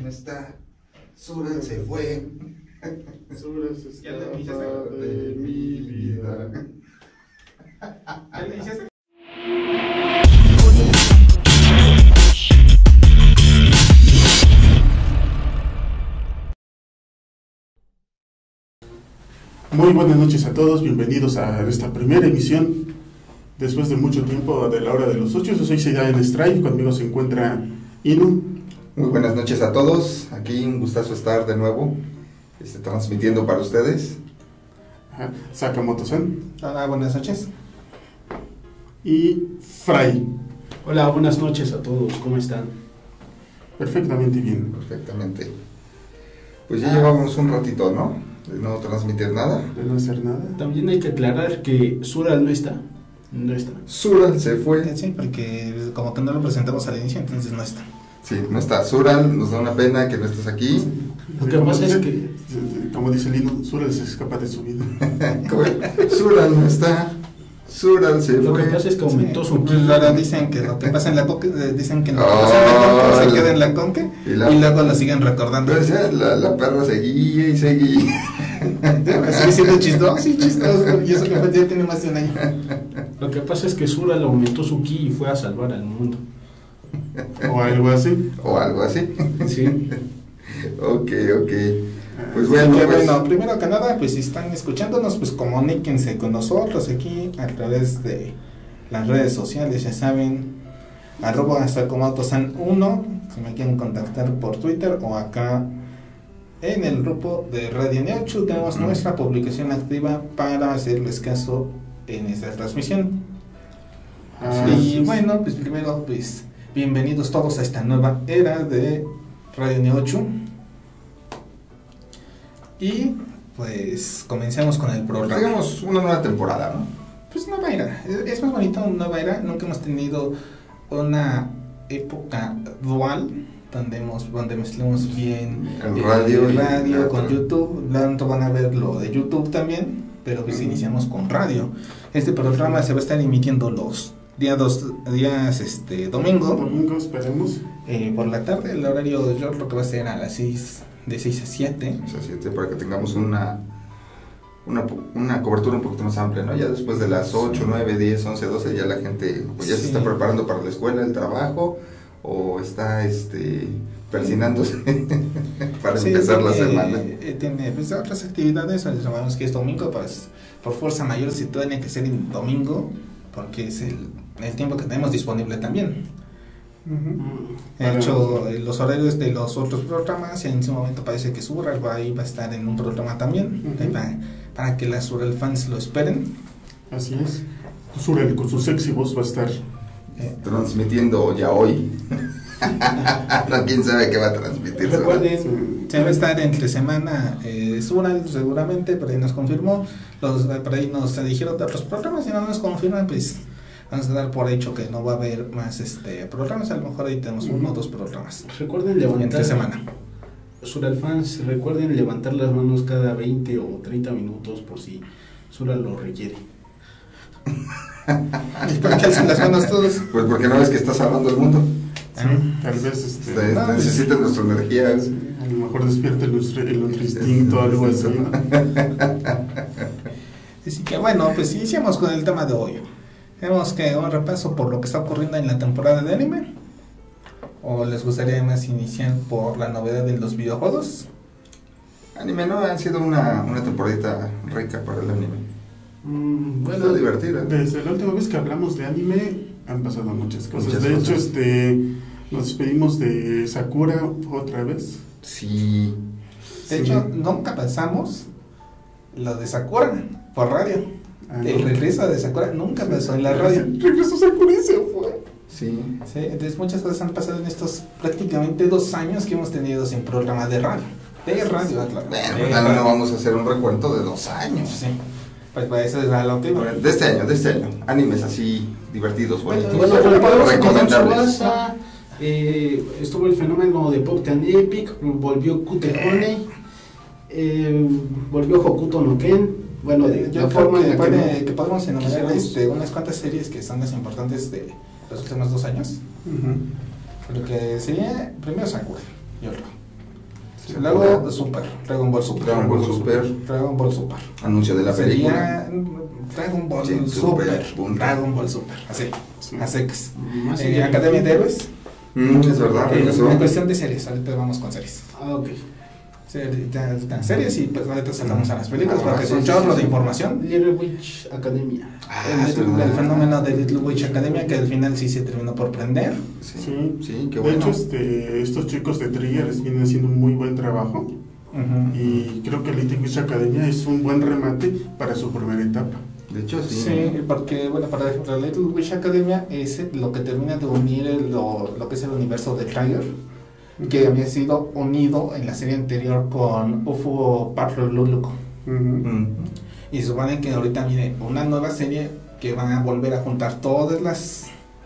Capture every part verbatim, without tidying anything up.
no está, Sural se fue. Sural se escapa de mi vida. ¿Ya le iniciaste? Muy buenas noches a todos, bienvenidos a esta primera emisión después de mucho tiempo de la hora de los ocho. Yo soy Seida en Strive, conmigo se encuentra Inu. Muy buenas noches a todos, aquí un gustazo estar de nuevo este, transmitiendo para ustedes. Ajá. Sakamoto-san. Hola, buenas noches. Y Fray. Hola, buenas noches a todos, ¿cómo están? Perfectamente bien. Perfectamente. Pues ya llevamos un ratito, ¿no? De no transmitir nada. De no hacer nada. También hay que aclarar que Sural no está. No está. Sural se fue. Sí, porque como que no lo presentamos al inicio, entonces no está. Sí, no está. Sural, nos da una pena que no estés aquí. Lo que Como pasa dice- es que Como dice Lino, Sural se escapa de su vida. Sural no está. Sural se lo fue. que pasa es que aumentó su Pues ki. ahora dicen que lo que pasa en la conque, eh, dicen que lo que Oh, pasa en la conque se la- queda en la conque y y, la- luego lo siguen recordando. Entonces ya la, la perra seguía y seguía. Sigue siendo chistoso, sí, chistoso. Y eso que fue- ya tiene más de un año. Lo que pasa es que Sural aumentó su ki y fue a salvar al mundo. O algo así. O algo así. Sí. Ok, ok. Pues Así bueno, que, pues, bueno, primero que nada, pues si están escuchándonos, pues comuníquense con nosotros aquí a través de las redes sociales, ya saben, arroba Sakamoto-san uno, si me quieren contactar por Twitter o acá en el grupo de Radio Neochu tenemos Ujú. nuestra publicación activa para hacerles caso en esta transmisión. Ah, Y sí. bueno, pues primero, pues bienvenidos todos a esta nueva era de Radio Neochu. Y pues comencemos con el programa. digamos una nueva temporada, ¿no? Pues nueva era, es es más bonito una nueva era, nunca hemos tenido una época dual donde, hemos, donde mezclemos bien El radio y radio la con otra. YouTube, tanto van a ver lo de YouTube también, pero pues iniciamos con radio. Este programa se va a estar emitiendo los días, dos, días este, domingo, Domingo, esperemos. eh, por la tarde, el horario yo creo que va a ser a las seis, de seis a siete. O sea, siete, para que tengamos una, una una cobertura un poquito más amplia, ¿no? Ya después de las ocho, nueve, diez, once, doce ya la gente pues ya Sí. se está preparando para la escuela, el trabajo o está este persinándose para Sí, empezar la tiene, semana. eh, tiene pues, otras actividades, sabemos que es domingo, pues por fuerza mayor si tiene que ser en domingo, porque es el, el tiempo que tenemos disponible también. De Para- hecho, eh, los horarios de los otros programas, en ese momento parece que Sural va, ahí va a estar en un programa también, Ujú. ahí para, para que las Sural fans lo esperen. Así es. Sural con su sexy voz va a estar. Eh, Transmitiendo ya hoy. No, quién sabe qué va a transmitir. ¿verdad? Recuerden, Se va a estar entre semana eh, Sural seguramente, por ahí nos confirmó, los, por ahí nos dijeron de otros programas, si no nos confirman, pues vamos a dar por hecho que no va a haber más este programas, a lo mejor ahí tenemos uno o dos programas recuerden levantar. entre semana. Sural fans, recuerden levantar las manos cada veinte o treinta minutos por si Sural lo requiere. ¿Y por qué alzan las manos todos? Pues porque no ves que está salvando el mundo. Sí, tal vez este, Este, no, necesita nuestra energía. a lo mejor despierta el, nuestro- el otro instinto, algo así. Así que bueno, pues iniciamos con el tema de hoy. Tenemos que un repaso por lo que está ocurriendo en la temporada de anime. ¿O les gustaría más iniciar por la novedad de los videojuegos? Anime, ¿no? Ha sido una, una temporadita rica para el anime. Mm, Bueno, bueno, divertida. desde la última vez que hablamos de anime han pasado muchas cosas. Muchas de hecho, cosas. este, nos despedimos de Sakura otra vez. Sí. De Sí. hecho, nunca pasamos lo de Sakura por radio. Ah, El no. regreso de Sakura nunca pasó en la radio. Regresó Sakura y se fue. Sí. Sí, entonces muchas cosas han pasado en estos prácticamente dos años que hemos tenido sin programa de radio. De radio, claro. Bueno, De pues no, radio. no vamos a hacer un recuento de dos años. Sí. Pues para eso es la última. De este año, de este año. Animes así, divertidos, bonitos. Bueno, bueno, podemos empezar recomendables. Tsubasa, eh, estuvo el fenómeno de Pop Tan Epic, volvió Kute Honey, eh, volvió Hokuto no Ken. Bueno, de, Yo la creo forma que, en la que puede- no- que podemos enumerar quisiéramos. este, unas cuantas series que son las importantes de los últimos dos años. Ujú. Lo que sería primero Sakura, yo creo. Luego Super, Dragon Ball Super. Dragon Ball Super. Dragon Ball Super. Anuncio de la película. Sería Dragon Ball Sí, Super. Super, punto. Dragon Ball Super. Así, Sí. a secas. Más Eh, allá- Academia de Héroes. Mm, es verdad, Eh, regresó. en cuestión de series, ahorita vamos con series. Ah, ok. Sí, ahorita están series y pues ahorita saltamos a las películas Ah, porque sí, es un sí, chorro sí, de sí. información. Little Witch Academia. Ah, el, es el verdad. fenómeno de Little Witch Academia que al final sí se terminó por prender. Sí, Sí. sí, qué De bueno. hecho, este, estos chicos de Triggers vienen haciendo un muy buen trabajo. Ujú. Y creo que Little Witch Academia es un buen remate para su primera etapa. De hecho, sí. Sí, porque bueno, para, para Little Witch Academia es lo que termina de unir el- lo, lo que es el universo de Trigger, que había sido unido en la serie anterior con U F O Patrol Luluco. Ujú. Mm. Y se supone que ahorita viene una nueva serie que van a volver a juntar todas las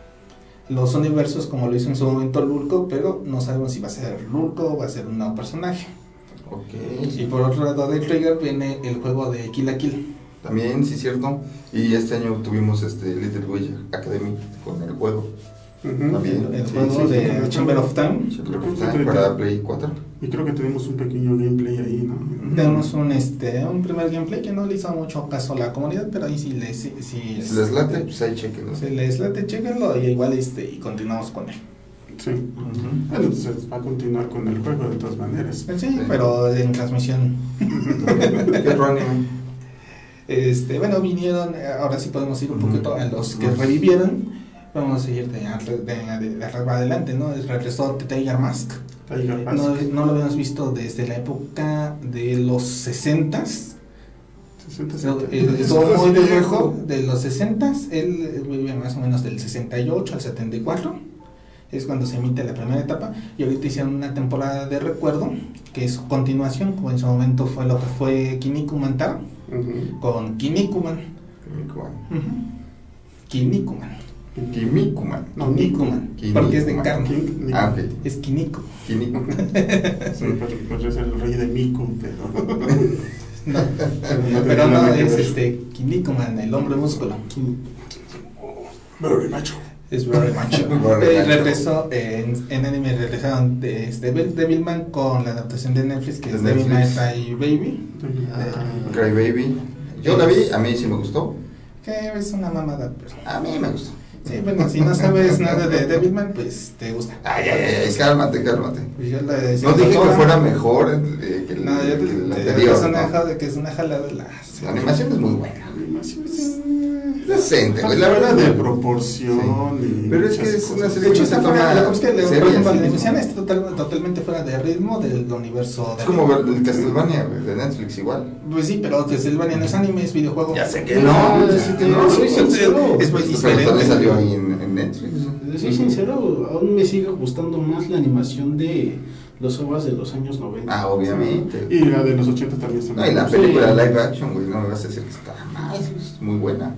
los universos como lo hizo en su momento Lulco, pero no sabemos si va a ser Lulco o va a ser un nuevo personaje. Ok. Y por otro lado de Trigger viene el juego de Kill la Kill. También, sí, cierto. Y este año tuvimos este Little Witch Academy con el juego. Ujú. También. El Sí, juego sí, de sí. Chamber of Time. Siempre Creo que está sí, para creo. Play cuatro. Y creo que tenemos un pequeño gameplay ahí, ¿no? Tenemos un este un primer gameplay que no le hizo mucho caso a la comunidad, pero ahí sí les sí, sí, Si les late, pues ahí chequenlo. si les late, chéquenlo y igual este y continuamos con él. Sí. Ujú. Bueno, entonces va a continuar con el juego de todas maneras. Sí, pero en transmisión. ¿Qué otro anime? Este, bueno, vinieron, eh, ahora sí podemos ir un poquito a los que revivieron. Vamos a ir de, de, de, de arriba adelante, ¿no? Regresó Tiger Mask. Tiger Mask. No, no lo habíamos visto desde la época de los sesentas. sesenta, So, setenta. eh, Estuvo muy de viejo de los sesentas. Él vive más o menos del sesenta y ocho al setenta y cuatro. Es cuando se emite la primera etapa. Y ahorita hicieron una temporada de recuerdo, que es continuación, como en su momento fue lo que fue Kinnikuman Taro, Ujú. con Kinnikuman. Kimikuman. Ujú. Kinnikuman. Kimikuman. No, Kinnikuman. Kinnikuman. Porque es de carne. King, Nick. Ah, ok. Es Kinniku. Kimikuman. Sí, pero podría ser el rey de Miku, pero. No, no pero tiene no, nada que es ver. este Kinnikuman, el hombre músculo. Very macho. Es very macho. Very Eh, macho. regresó eh, en, en anime, regresaron de, este, Devilman con la adaptación de Netflix, que De es Devil May Netflix. Cry Baby. Ah, Cry Baby. Yo la vi, a mí sí me gustó. Que es una mamada, pero. A mí me gustó. Sí, bueno, si no sabes nada de Devilman, pues te gusta. Ay, ay, ay, cálmate, cálmate. Pues yo le decía No dije que doctora, fuera mejor eh, que, el, No, yo te, que la te- anterior. es una ¿no? jala, que es una jalada de la. La animación es muy buena. Animación es Es decente, güey. La fuera verdad. de proporción. Y Pero es que muchas es una cosas. serie De hecho, que está se fuera, toma la cosa es que le- por seria, ejemplo, sí la mismo. animación está total- totalmente fuera de ritmo del universo de Es como ver el Castlevania güey, de Netflix igual. Pues sí, pero Castlevania no es anime, es videojuego. Ya sé que No, no. sí que no, soy Sí, sincero. es muy Pero también diferente. salió ahí en, en Netflix. Les soy sincero, aún me sigue gustando más la animación de los O V As de los años noventa. Ah, obviamente. Y la de los ochenta también está No, y la muy película Sí. live action, güey, no me vas a decir que está mal, es muy buena.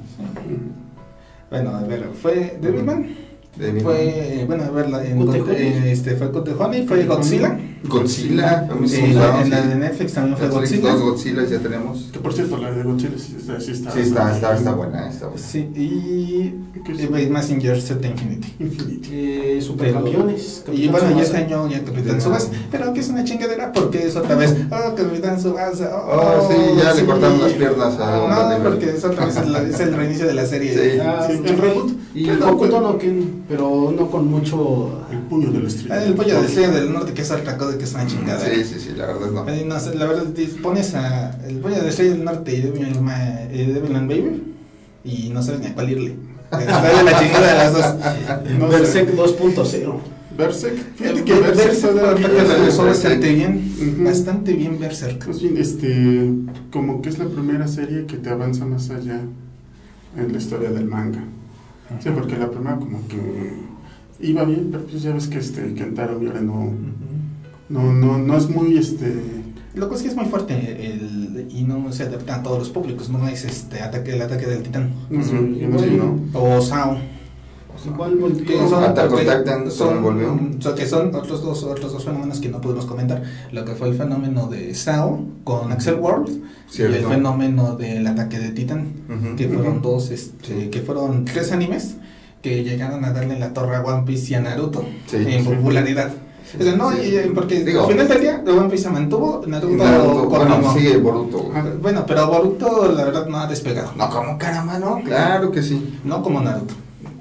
Bueno, a ver, fue Devilman. De mi- Fue, bueno, a ver, la- en, Cut the Cut- Honey. eh, este, fue Cut the Honey, fue Godzilla. Godzilla, a mí sí me En la, gustaba, en la sí. de Netflix también fue Netflix, Godzilla. dos Godzilla ya tenemos. Que por cierto, la de Godzilla sí está. Sí, está, Sí, está, está, está buena, está buena. Sí, y ¿Qué es? y Mazinger Z Infinity. Infinity. Eh, supercampeones. Y bueno, y este Capitán año ya Capitán Ya. Subasa, pero que es una chingadera porque es otra vez, oh, Capitán Subasa, Oh, sí, ya le cortaron las piernas a No, Wonder no, porque es otra vez el, es el reinicio de la serie. Sí. Ah, Sí, el reboot. Y Pero, Hokuto no Ken, pero no con mucho. El puño de la estrella. Ah, el pollo de estrella del norte, que es otra cosa, que es una chingadera. Sí, sí, sí, la verdad no. Ay, no sé, la verdad, te pones a el pollo de estrella del norte y Devil Ma- eh, Devilman Baby y no sabes ni a cuál irle. Está de la chingada de las dos. No sé. Berserk dos punto cero. Berserk. Fíjate El que Berserk Berserk todavía ahorita que es- regresó Berserk. bastante bien, Ujú. bastante bien Berserk. Más bien, este, como que es la primera serie que te avanza más allá en la historia del manga. Sí, porque la primera como que iba bien, pero pues ya ves que este Kentaro Miura no, no, no, no es muy este. Lo que es que es muy fuerte el, y no se adapta a todos los públicos, no es este ataque, el ataque del titán No sé, Ujú. yo no sé, ¿no? o Sao. Igual volvió. Que son, Attack on que Titan son- volvió. o sea, que son otros dos, otros dos fenómenos que no pudimos comentar. Lo que fue el fenómeno de Sao con Axel World Cierto. y el fenómeno del ataque de Titan, Ujú. que fueron Ujú. dos, este, Sí. que fueron tres animes que llegaron a darle la torre a One Piece y a Naruto Sí, en sí. popularidad. O sea, no, y, y porque Digo, al final del día, One Piece se mantuvo, Naruto, Naruto, bueno, continuó. sigue Boruto. Ah, Bueno, pero Boruto, la verdad, no ha despegado. No, ¿cómo caramba, no? Claro que sí. No como Naruto.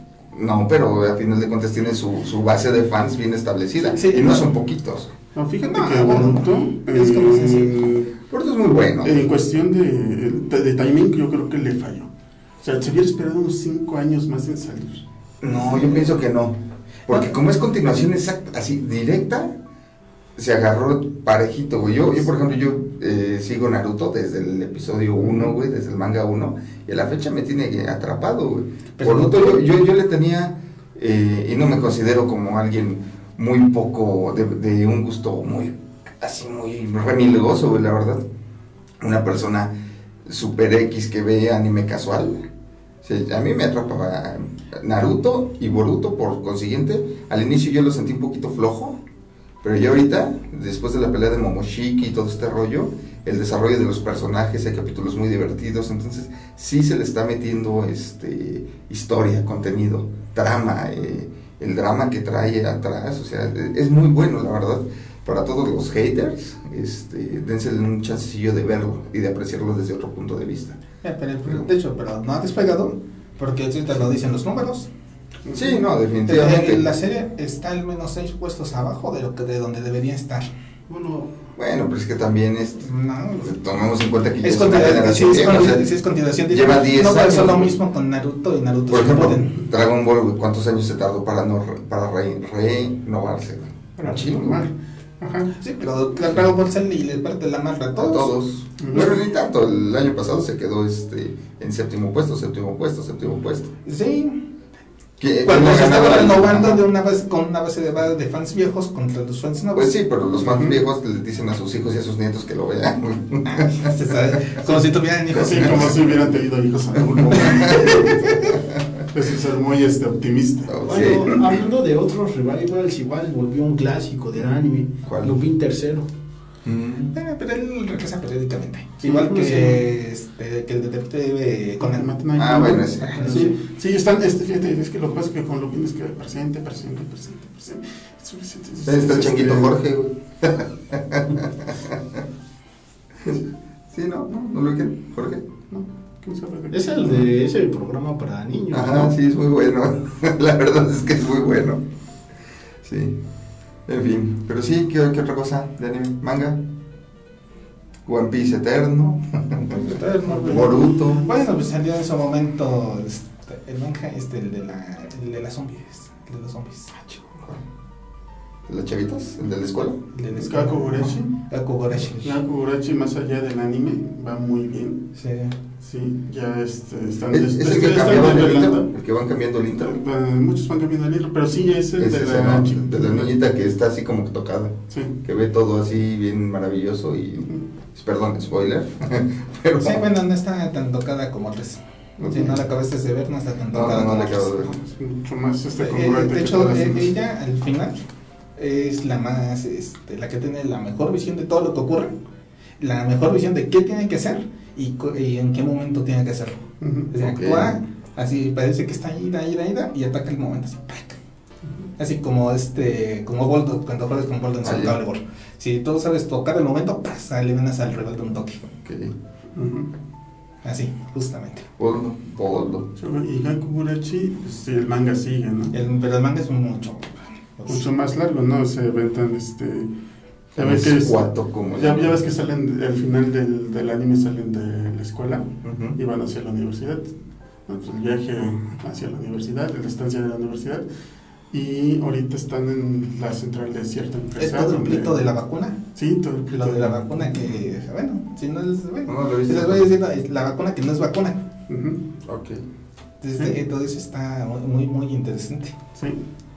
No, pero a final de cuentas tiene su, su base de fans bien establecida. Sí, y no no. son poquitos. No, fíjate No, que bueno, Boruto, es como eh, sencillo. Boruto es muy bueno. en cuestión de, de, de timing, yo creo que le falló. O sea, se hubiera esperado unos cinco años más en salir. No, yo pienso que no. Porque como es continuación exacta, así, directa, se agarró parejito, güey. Yo, yo por ejemplo, yo eh, sigo Naruto desde el episodio uno, güey, desde el manga uno, y a la fecha me tiene atrapado, güey. Pero Boruto, no- yo, yo, yo le tenía, eh, y no me considero como alguien muy poco, de, de un gusto muy, así, muy remilgoso, güey, la verdad. Una persona super X que ve anime casual. Sí, a mí me atrapaba Naruto y Boruto, por consiguiente, al inicio yo lo sentí un poquito flojo, pero ya ahorita, después de la pelea de Momoshiki y todo este rollo, el desarrollo de los personajes, hay capítulos muy divertidos, entonces sí se le está metiendo este historia, contenido, trama, eh, el drama que trae atrás, o sea, es muy bueno, la verdad. Para todos los haters, este, dense un chancecillo de verlo y de apreciarlo desde otro punto de vista. Eh, pero, pero, de hecho, pero no ha despegado, porque ahorita lo dicen los números. Sí, no, Eh, definitivamente. La serie está al menos seis puestos abajo de lo que de donde debería estar. Bueno, Bueno, pero es que también es, No, tomemos en cuenta que ya es es una continuación, sí, generación es, vieja, o sea, continu- sí, es continuación. lleva diez no pasó años, lo güey. mismo con Naruto y Naruto por ejemplo, Shippuden. Dragon Ball, güey, ¿cuántos años se tardó para no re- para re- renovarse? güey? Para Un chingo, formar. güey. Ajá. Sí, pero Dragon Ball Z y le parte la marca a A todos. todos. Ujú. Pero ni tanto, el año pasado se quedó este en séptimo puesto, séptimo puesto, séptimo puesto. Sí. Que- Cuando que se ganaba estaba el- renovando ajá. de una base, con una base de, ba- de fans viejos contra los fans nuevos. Pues sí, pero los más Ujú. viejos le dicen a sus hijos y a sus nietos que lo vean. Se sabe, como si tuvieran hijos. Sí, como si hubieran tenido hijos a uno. Es ser muy este, optimista. Sí. bueno, hablando de otros revivals, igual volvió un clásico del anime, ¿Cuál? Lupin tercero. Mm. Eh, pero él regresa periódicamente. Sí, Igual no que, sé. este, que el detective Conan. Matt Knight, Ah, ¿no? bueno, ese. Sí, sí, están, este, fíjate, es que lo que pasa es que con Lupin es que presente, presente, presente, presente. presente, presente, Ahí está el este, changuito Jorge, güey. Sí, no, no, no lo ubican, Jorge. No, ¿quién sabe de qué? Es el de ese programa para niños. Ajá, ¿no? sí, es muy bueno. La verdad es que es muy bueno. Sí. En fin, pero sí, ¿qué, qué otra cosa de anime? Manga. One Piece Eterno. Boruto. Bueno, pues salió en su momento este, el manga, este, el de la, el de las zombies, el de los zombies. ¿De las chavitas? ¿El de la escuela? El de la Gakugurashi. Gakugurashi. Gakugurashi, más allá del anime, va muy bien. Sí. Sí, ya este, están... ¿Es, es el que están cambiaron el desvelando. intro? ¿El que van cambiando el intro? Eh, Muchos van cambiando el libro, pero sí, ya es el Es de ese, la ¿no? chica. De la niñita que está así como tocada. Sí. Que ve todo así bien maravilloso y... Perdón, spoiler. Pero, Sí, bueno, no está tan tocada como otras. Ok. Si no la acabaste de ver, no está tan No, tocada no, no como le acabo otras. de ver. Es mucho más este, Eh, congruente de que hecho, todas las eh, demás. ella al final es la más, este, la que tiene la mejor visión de todo lo que ocurre, la mejor visión de qué tiene que hacer y, co- y en qué momento tiene que hacerlo. Ujú. O sea, Ok. actúa así, parece que está ida, ida, ida y ataca el momento así, ¡pac! Así como este, como Voldo, cuando juegas con Voldo en Ah, Soul ya. Calibur. Si tú sabes tocar el momento, ¡pasa! Le venas al rebelde un toque. Ok. Ujú. Así, justamente. Poldo, poldo. Y Gakugurashi, pues, el manga sigue, ¿no? El, pero el manga es mucho. Mucho más largo, ¿no? Se aventan este... Ya ves que Es es- cuatro como ya, ya ves que salen, al final del, del anime salen de la escuela Ujú. y van hacia la universidad. ¿No? Pues el viaje hacia la universidad, la estancia de la universidad. Y ahorita están en la central de cierta Es empresa. todo el donde- plito de la vacuna. Sí, todo el plito Lo de la vacuna que, bueno, si no es, bueno, No, no lo he visto. les voy a decir la, la vacuna que no es vacuna. Ujú. Ok. Entonces, Sí. eh, todo eso está muy, muy interesante. Sí.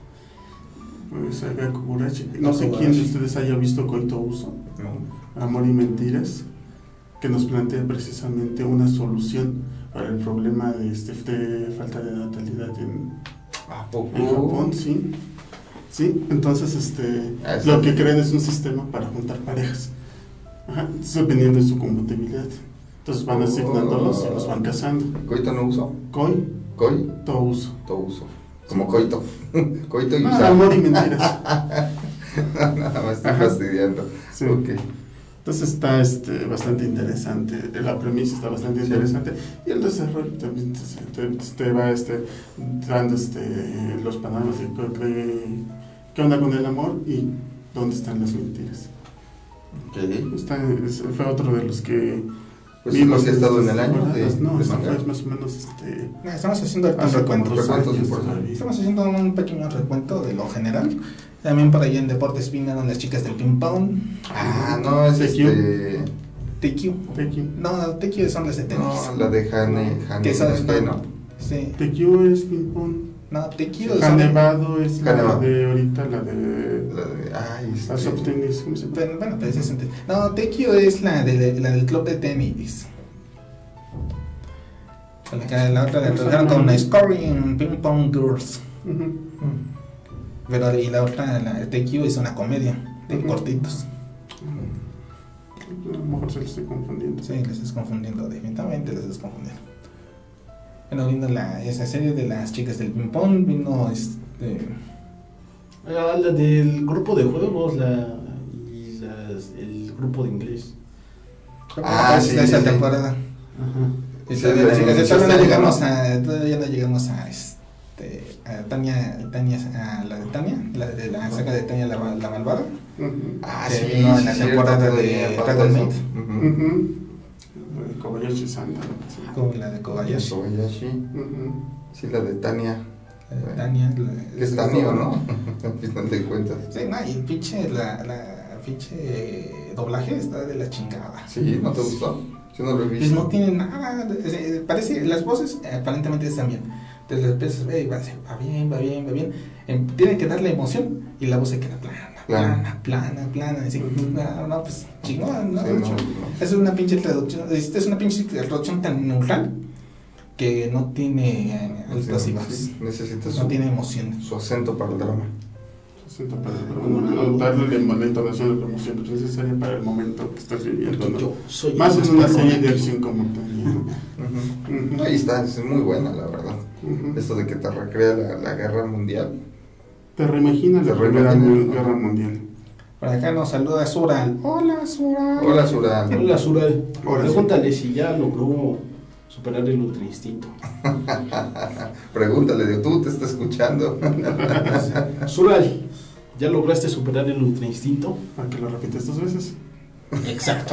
Pues a Gakugurashi. No sé quién de ustedes haya visto Koito Uso, No. Amor y Mentiras, que nos plantea precisamente una solución para el problema de, este, de falta de natalidad en, ¿A poco? en Japón, sí. Sí, entonces este, Ah, sí. lo que crean es un sistema para juntar parejas. Ajá, entonces, dependiendo de su compatibilidad. Entonces van asignándolos y los van casando. ¿Coito no uso? Koi, ¿Coi? to uso. To uso. Como coito. Coito y Ah, usar. amor y mentiras. Nada más estoy Ajá. fastidiando. Sí. Ok. Entonces está este, bastante interesante, la premisa está bastante Sí. interesante y el desarrollo también te, te, te va este, dando este, los panoramas de, de qué onda con el amor y dónde están las mentiras. Ok. Está, es- fue otro de los que Pues sí, vimos porque ha estado en el año de, temporadas. No, de esto manga. fue más o menos este, No, estamos haciendo ahorita un hace como recuento. dos recuentos, años sí, por todavía. Estamos haciendo un pequeño recuento de lo general. También por ahí en deportes vinieron las chicas del ping pong. Ah, no, es T Q. este. T Q. T Q. No, T Q son las de tenis. No, la de Hane. Hane Que son- no sé, ¿no? Sí. T Q es ping pong. No, T Q Sí, son- Canevado es la Canevado. de ahorita, la de La de. Ay, este. la soft tennis, ¿cómo se llama? Bueno, bueno, pero ese es un te- No, T Q es la, de, la del club de tenis. Con la, que la otra la trajeron con Scoring Ping Pong Girls. Ujú. Pero y la otra, la T Q, es una comedia de Ujú. cortitos. A lo mejor se lo estoy confundiendo. Sí, les estás confundiendo, definitivamente les estás confundiendo. Bueno, vino la, esa serie de las chicas del ping pong, vino este. Ah, la del grupo de juegos la, y las, el grupo de inglés. Ah, esa- sí, esa sí. temporada. Ajá. Esa Sí, de las de- chicas, de- todavía no de- llegamos a, todavía no llegamos a este, a Tania, Tania, a la de Tania, la de la saga de Tania la, la malvada. Ujú. Ah, que sí, vino en la sí, cierto, temporada todavía de falta Dragon eso. Maid. Ujú. Ujú. Eh, Kobayashi Sanda. Sí. Como la de Kobayashi, Kobayashi. Ujú. Sí, la de Tania. la de Tania. la- Que es Tania, ¿no? Al final de cuentas. Sí, no, y el pinche, la, la pinche doblaje está de la chingada. Sí, ¿no te gustó? Yo no lo he Pues visto. no tiene nada, eh, parece, las voces eh, aparentemente están bien. Entonces empiezas, eh, va, va bien, va bien, va bien. Em, tiene que darle emoción y la voz se queda plana, Plana. plana, plana, plana. Así, no, no, pues chingón, ¿no? Sí, no, no. Es una pinche traducción, es una pinche traducción tan neutral que no tiene eh, altas Sí, y bajas. sí, necesita No su, tiene emoción. su acento para el drama. Siento para para darle la entonación, la emoción necesaria para el momento que estás viviendo, ¿no? Yo soy Más el en una más serie de fanático. acción como tal. Ujú. Ujú. Ahí está, es muy buena, la verdad. Ujú. Esto de que te recrea la, la guerra mundial. Te reimaginas Te la Primera reimaginas, ¿no? Guerra Mundial. Por acá nos saluda Sural. Hola, Sural. Hola, Sura. Hola, Sural. Ahora sí. Pregúntale si ya logró superar el ultra instinto. Pregúntale, de tú te está escuchando. Sural, ¿ya lograste superar el ultra instinto? Para que lo repites dos veces. Exacto.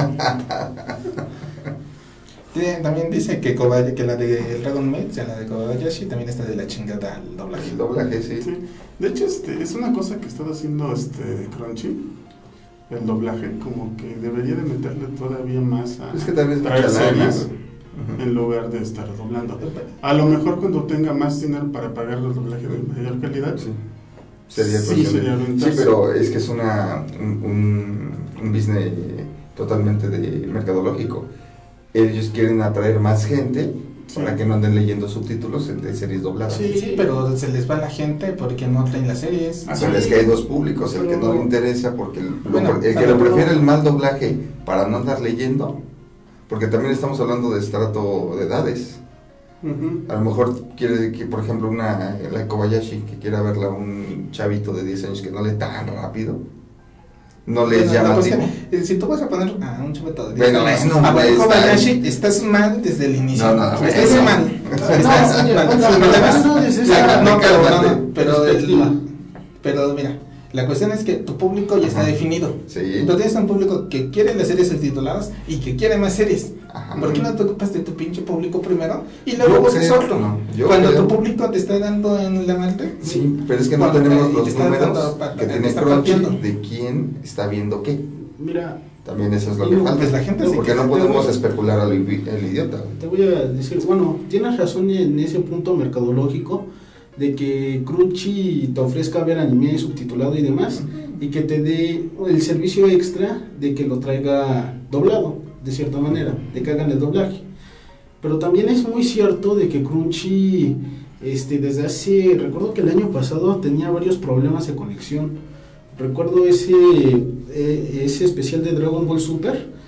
Tiene- También dice que, Kobay- que la de Dragon Maid, o sea, la de Kobayashi, también está de la chingada el doblaje. El doblaje, sí. Sí. De hecho, este, es una cosa que está haciendo este Crunchy, el doblaje, como que debería de meterle todavía más a Es que tal vez traer mucha lana. series Ujú. en lugar de estar doblando. A lo mejor cuando tenga más dinero para pagar los doblajes de mayor calidad, Sí. Sería Sí, cuestión de- sería sí, ventaja. pero es que es una un, un, un business totalmente de mercadológico. Ellos quieren atraer más gente Sí. para que no anden leyendo subtítulos de series dobladas. Sí, sí, pero se les va la gente porque no traen las series. Ah, Pero es que hay dos públicos, el que no Pero- le interesa porque el, lo- Bueno, el que pero- lo prefiere el mal doblaje para no andar leyendo, porque también estamos hablando de estrato de edades. Ujú. A lo mejor quiere que, por ejemplo, una la de Kobayashi, que quiera verla un chavito de diez años que no lee tan rápido, no les Bueno, llama la así. cosa- eh, si tú vas a poner a un chaveto de Bueno, diez años bueno, a ver pues, Kobayashi, está- estás mal desde el inicio. No, no, no, estás eso- mal. No, Estás oye, mal. oye, Además, no, desde la- esa- no, pero, no, cálmate, no, pero, perspectiva. el- pero mira, la cuestión es que tu público ya está Ajá. definido. Sí. Tú tienes un público que quiere las series subtituladas y que quiere más series. Ajá. ¿Por qué no te ocupas de tu pinche público primero y luego Yo buscas creo, otro? no, yo Cuando creo- tu público te está dando en la madre. Sí, pero es que no Cuando tenemos te- los te está números dando pa- que te tiene está Crunchy pateando. de quién está viendo qué. Mira, También eso es lo Y que no, falta. pues la gente se porque queja, no podemos pero- especular al ibi- el idiota. te voy a decir, bueno, tienes razón en ese punto mercadológico de que Crunchy te ofrezca ver anime subtitulado y demás, y que te dé el servicio extra de que lo traiga doblado, de cierta manera, de que hagan el doblaje. Pero también es muy cierto de que Crunchy, este, desde hace, recuerdo que el año pasado tenía varios problemas de conexión. Recuerdo ese, eh, ese especial de Dragon Ball Super,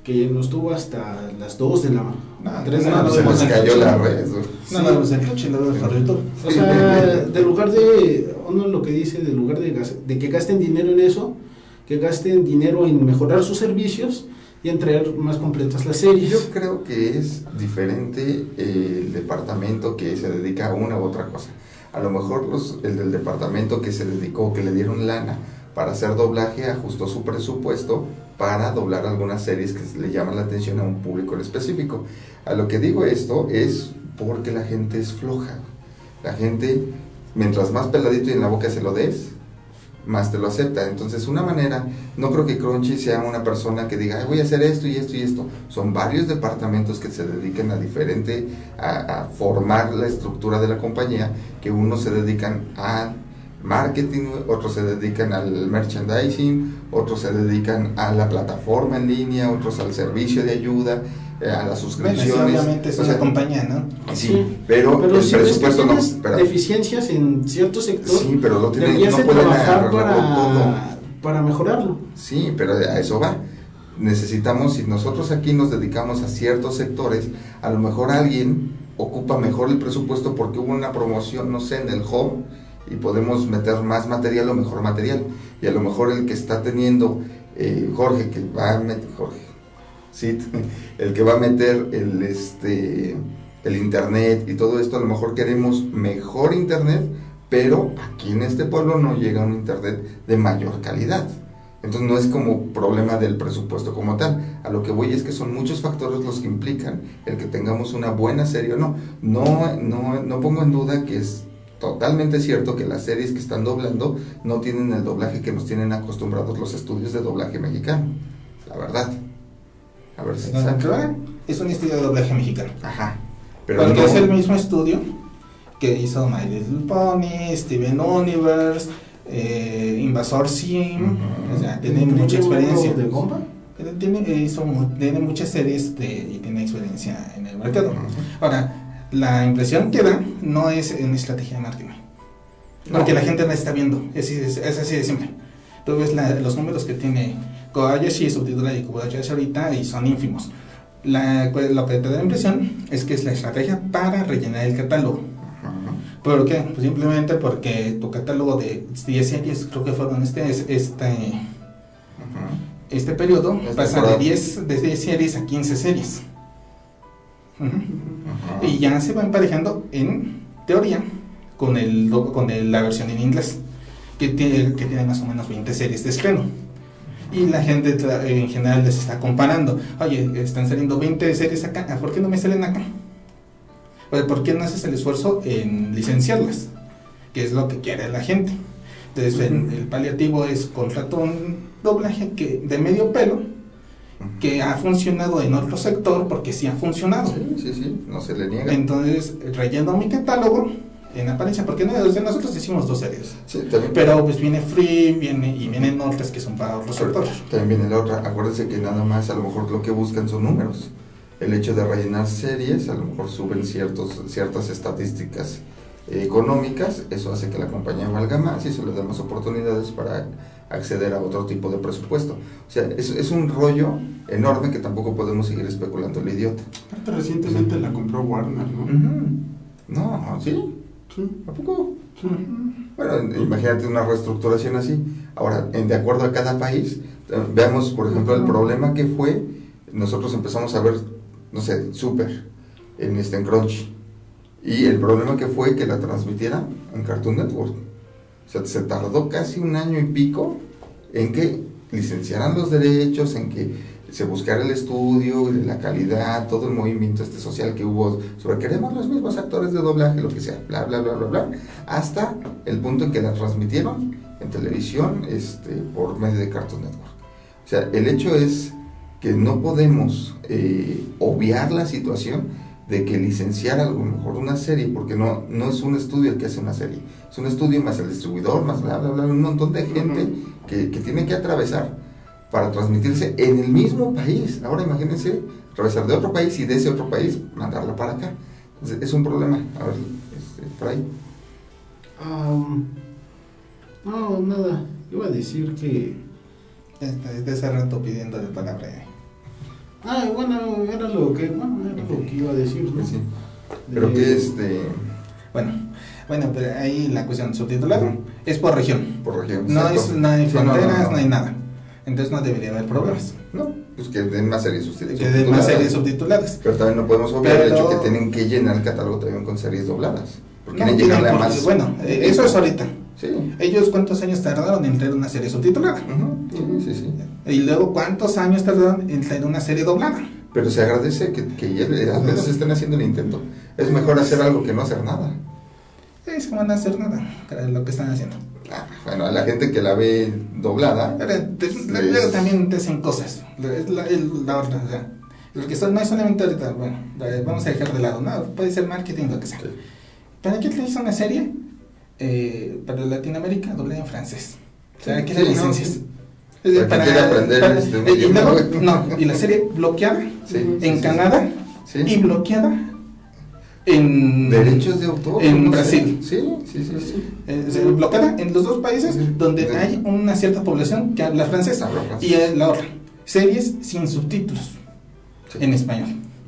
que nos tuvo hasta las dos de la No, tres de no, la no, Se no, les no, cayó no, la no, red, güey. No, no, pues el coche lo de todo. O sea, de lugar de, uno lo que dice, de lugar de, gas- de que gasten dinero en eso, que gasten dinero en mejorar sus servicios y en traer más completas las series. Yo creo que es diferente el departamento que se dedica a una u otra cosa. A lo mejor los, el del departamento que se dedicó, que le dieron lana para hacer doblaje, ajustó su presupuesto para doblar algunas series que le llaman la atención a un público en específico. A lo que digo esto es porque la gente es floja. La gente, mientras más peladito y en la boca se lo des, más te lo acepta. Entonces, una manera, no creo que Crunchy sea una persona que diga, "Ay, voy a hacer esto y esto y esto". Son varios departamentos que se dedican a diferente, a, a formar la estructura de la compañía, que unos se dedican a marketing, otros se dedican al merchandising, otros se dedican a la plataforma en línea, otros al servicio de ayuda, eh, a las suscripciones. Bueno, sí, obviamente es O una sea, compañía, ¿no? Sí, pero, pero el si ves que presupuesto no. tienes Espera. deficiencias en cierto sector, Sí, pero lo tienen, deberías no de pueden trabajar agarrarlo todo. para, para mejorarlo. Sí, pero a eso va. Necesitamos, si nosotros aquí nos dedicamos a ciertos sectores, a lo mejor alguien ocupa mejor el presupuesto porque hubo una promoción, no sé, en el home, y podemos meter más material o mejor material. Y a lo mejor el que está teniendo, eh, Jorge, que va a meter, Jorge, sí, el que va a meter el, este, el internet y todo esto, a lo mejor queremos mejor internet, pero aquí en este pueblo no llega un internet de mayor calidad. Entonces no es como problema del presupuesto como tal. A lo que voy es que son muchos factores los que implican el que tengamos una buena serie o no. No, no, no pongo en duda que es totalmente cierto que las series que están doblando no tienen el doblaje que nos tienen acostumbrados los estudios de doblaje mexicano. La verdad. A ver si No, sabe. claro, es un estudio de doblaje mexicano. Ajá. Pero Porque no, es el mismo estudio que hizo My Little Pony, Steven Universe, eh, Invasor Sim. Ujú. O sea, tiene mucha experiencia. ¿De compa? Pero Tiene, eh, hizo mu- tiene muchas series de, y tiene experiencia en el mercado. Ujú. Ahora, la impresión que da no es en estrategia de marketing. Porque No. la gente la está viendo. Es, es, es así de simple. Tú ves la, los números que tiene Kobayashi, subtitula de Kobayashi ahorita, y son ínfimos. La, lo que te da la impresión es que es la estrategia para rellenar el catálogo. Ujú. ¿Por qué? Pues simplemente porque tu catálogo de diez series, creo que fueron este, es- este, Ujú. este periodo, Esta pasa de temporada. diez, de diez series a quince series. Ujú. Ujú. Y ya se va emparejando en teoría con, el, do- con el- la versión en inglés, que tiene, que tiene más o menos veinte series de estreno. Y la gente tra- en general les está comparando. Oye, están saliendo veinte series acá, ¿por qué no me salen acá? Oye, ¿por qué no haces el esfuerzo en licenciarlas? Que es lo que quiere la gente. Entonces, en- el paliativo es contrato un doblaje que, de medio pelo, que ha funcionado en otro sector, porque sí ha funcionado. Sí, sí, sí, no se le niega. Entonces, relleno mi catálogo en apariencia, porque no, o sea, nosotros hicimos dos series. Sí, también. Pero pues viene Free, viene y vienen otras que son para otros Pero sectores. también viene la otra. Acuérdense que nada más a lo mejor lo que buscan son números. El hecho de rellenar series, a lo mejor suben ciertos, ciertas estadísticas eh, económicas, eso hace que la compañía valga más y eso le da más oportunidades para acceder a otro tipo de presupuesto. O sea, es, es un rollo enorme que tampoco podemos seguir especulando el idiota. Aparte, recientemente la compró Warner, ¿no? No, ¿sí? Sí. ¿A poco? Sí. Bueno, imagínate una reestructuración así. Ahora, en, de acuerdo a cada país, eh, veamos, por ejemplo, el problema que fue, nosotros empezamos a ver, no sé, Super, en, este, en Crunchy, y el problema que fue que la transmitieran en Cartoon Network. O sea, se tardó casi un año y pico en que licenciaran los derechos, en que se buscara el estudio, la calidad, todo el movimiento este social que hubo sobre queremos los mismos actores de doblaje, lo que sea, bla, bla, bla, bla, bla, hasta el punto en que la transmitieron en televisión este, por medio de Cartoon Network. O sea, el hecho es que no podemos eh, obviar la situación de que licenciar a lo mejor una serie, porque no, no es un estudio el que hace una serie, es un estudio más el distribuidor, más bla, bla, bla, un montón de gente que, que tiene que atravesar para transmitirse en el mismo país. Ahora imagínense atravesar de otro país y de ese otro país mandarla para acá. Entonces, es un problema. A ver, este, por ahí. Um, no, nada. Iba a decir que Desde hace rato pidiendo la palabra. Ah, bueno, era lo que, bueno, era lo que iba a decir, ¿no? Sí. Pero De- que este, Bueno, bueno, pero ahí la cuestión subtitulado Ujú. es por región. por región. No, exacto. es, no hay Sí, no, no, fronteras, no. no hay nada. Entonces no debería haber problemas. No, pues que den más series subtituladas. Que den más series subtituladas. Pero también no podemos obviar el Pero- hecho que tienen que llenar el catálogo también con series dobladas. Porque No, quieren tienen llegarle a por- más. Bueno, eh, eso es ahorita. Sí. Ellos cuántos años tardaron en traer una serie subtitulada. Ujú, sí, sí, sí. Y luego cuántos años tardaron en traer una serie doblada. Pero se agradece que, que ya le- al menos estén haciendo el intento. Es mejor hacer algo que no hacer nada. Es que van a hacer nada para lo que están haciendo. Ah, bueno, a la gente que la ve doblada. Pero, te- pues, luego es- también te hacen cosas. Es la, el- la otra, o sea, lo que son, no es solamente ahorita, bueno, eh, vamos a dejar de lado, no, puede ser marketing, lo que sea. Sí. ¿Para qué te hizo una serie eh, para Latinoamérica doblada en francés? O sea, ¿qué Sí, licencias? no, Es sí. decir, Para que quiera aprender este, un eh, y idioma, luego, güey. no, y la serie bloqueada Sí, en sí, Canadá sí. y bloqueada en Derechos de autor. en no sé. Brasil. Sí, sí, sí, sí. Eh, se bloqueada en los dos países Sí. donde Sí. hay una cierta población que habla francés. Habla francés. Y eh, la otra, series sin subtítulos Sí. en español.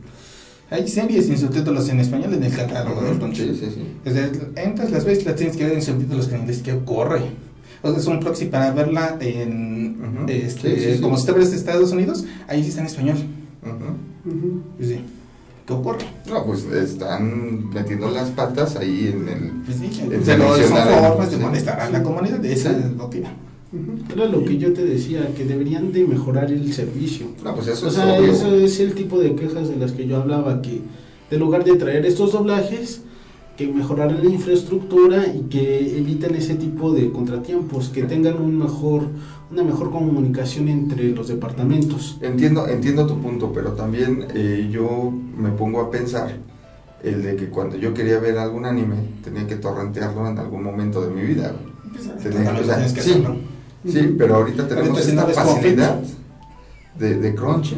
Hay series sin subtítulos en español en el catálogo de Crunchy. Sí, sí, sí. Es decir, entras, las ves, las tienes que ver en subtítulos en inglés, que corre. O sea, es un proxy para verla en, Ujú. este, Sí, sí, sí. como si te ves de Estados Unidos, ahí sí está en español. Ujú. Ujú. Pues sí, ¿qué ocurre? No, pues están metiendo las patas ahí en el. Pues sí, El pero son seleccionar, formas de sí. molestar a la comunidad, de esa Sí. es lo que iba. Ujú. Era lo que yo te decía, que deberían de mejorar el servicio. No, pues eso O es sea, obvio. eso es el tipo de quejas de las que yo hablaba, que en lugar de traer estos doblajes, que mejoraran la infraestructura y que eviten ese tipo de contratiempos, que tengan un mejor, una mejor comunicación entre los departamentos. Entiendo, entiendo tu punto, pero también eh, yo me pongo a pensar el de que cuando yo quería ver algún anime tenía que torrentearlo en algún momento de mi vida. güey. Tenía que- También o sea, tienes que sí, hacerlo. sí, pero ahorita tenemos Ahorita si esta no ves facilidad de, de Crunchy.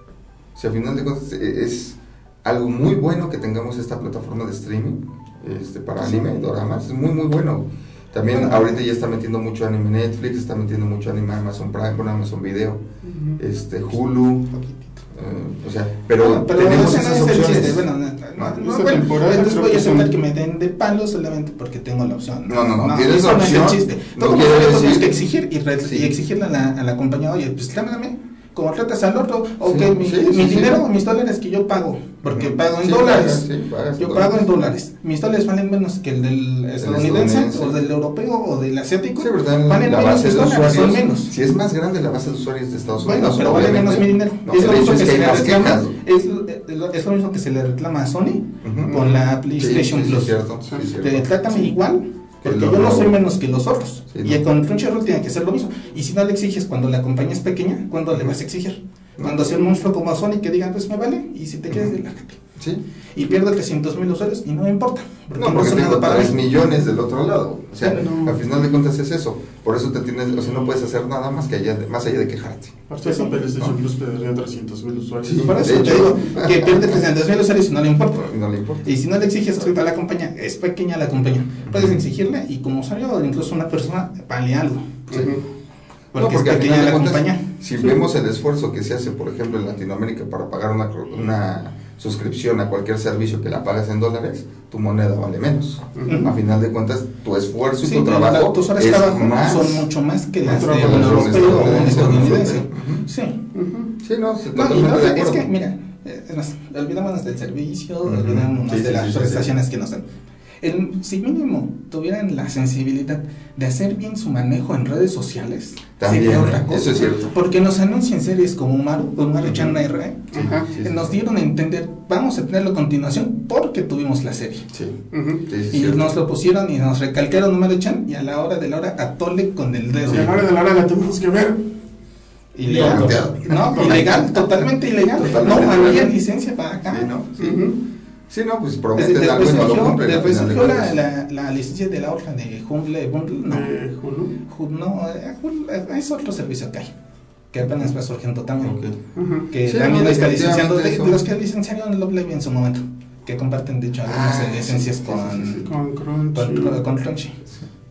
O sea, a final de cuentas eh, es algo muy bueno que tengamos esta plataforma de streaming este, para anime, doramas, es muy muy bueno. También Bueno. ahorita ya está metiendo mucho anime Netflix, está metiendo mucho anime Amazon Prime, con Amazon Video, este Hulu, Un poquitito. eh, o sea, pero, Bueno, pero tenemos ese no esas es el opciones. chiste. Bueno, no, no, No, no, esta bueno, temporada entonces creo voy a que aceptar son- que me den de palo solamente porque tengo la opción. No, no, no, tienes eso la no es el opción, chiste. no Todo quiere lo tenemos decir- que exigir y, re- Sí. y exigirle a la, a la compañía, oye, pues dámame, como tratas al otro, o Sí, que mi, sí, mi sí, dinero, sí. mis dólares que yo pago, porque Ujú. pago en Sí, dólares. pagas, sí, pagas Yo en pago en dólares. dólares. Mis dólares valen menos que el del estadounidense, estadounidense. o del europeo, o del asiático. Sí, ¿verdad? Valen La menos base mis de dólares, son usuarios, menos. si es más grande la base de usuarios de Estados Bueno, Unidos, pero vale obviamente. menos mi dinero. No, es, lo el hecho mismo es que que se hay le más reclama, quejas. es, lo- es lo mismo que se le reclama a Sony Ujú. con la PlayStation Sí, sí, Plus. sí, cierto, sí, Sí. cierto. Te trátame igual, porque Que lo- yo no lo- soy menos que los otros. Sí, y no. con Crunchyroll tiene que ser lo mismo. Y si no le exiges cuando la compañía es pequeña, ¿cuándo le vas a exigir? No. Cuando sea un monstruo como Sony que diga, pues me vale, y si te quieres, Ujú. relájate. Sí. Y pierdo trescientos mil usuarios y no me importa. Porque No, no, porque son tengo nada para tres mí. millones del otro lado. O sea, No. al final de cuentas es eso. Por eso te tienes, o sea, no puedes hacer nada más que allá de, más allá de quejarte. Aparte esa PlayStation ¿no? Plus perdería trescientos mil usuarios. Sí. Por eso De te hecho. digo que pierde trescientos mil usuarios y no le importa. No le importa. Y si no le exiges ahorita a la compañía, es pequeña la compañía, puedes exigirle y como usuario o incluso una persona vale algo. Sí. Ujú. Porque, No, porque es al pequeña final de la cuentas, compañía. si vemos el esfuerzo que se hace, por ejemplo, en Latinoamérica para pagar una, una suscripción a cualquier servicio que la pagas en dólares, tu moneda vale menos. Ujú. A final de cuentas, tu esfuerzo y Sí, tu la- trabajo tus horas es de trabajo más. son mucho más que las de trabajo un de un europeo o un estadounidense, estadounidense. Ujú. Sí. Ujú. Sí, no, sí, No, y totalmente no, de es acuerdo. que, mira, eh, es más, olvidémonos del servicio, Ujú. olvidémonos Sí, de sí, las sí, sí, prestaciones que nos dan. El, si mínimo tuvieran la sensibilidad de hacer bien su manejo en redes sociales, También, sería otra cosa. eso es cierto. Porque nos anuncian series como Maru, con Maru-chan R, Ajá. Sí, sí, nos sí. dieron a entender, vamos a tenerlo a continuación porque tuvimos la serie. Sí, Ujú. sí, sí, Y cierto. nos lo pusieron y nos recalcaron Maru-chan y a la hora de la hora atole con el dedo. Y a la hora de la hora la tenemos que ver. Ilegal. Torrenteado. No, ilegal, totalmente ilegal. Totalmente no había ilegal. licencia para acá. Sí, ¿no? Sí. Ujú. Sí, no, pues Desde- prometen algo Después y no lo surgió, cumplen. al después final de surgió la, cuentas. la, la licencia de la otra de Humble Bundle. No, De Hulu. Ju- no eh, Hulu, eh, es otro servicio que hay, que apenas va surgiendo también. Ok. Ujú. Que Sí, también no, lo está licenciando, de, definitivamente de los eso. que licenciaron Love Live en su momento, que comparten de hecho algunas Ah, licencias sí, sí, con, sí, sí. Con Crunchy. con, con, con Crunchy.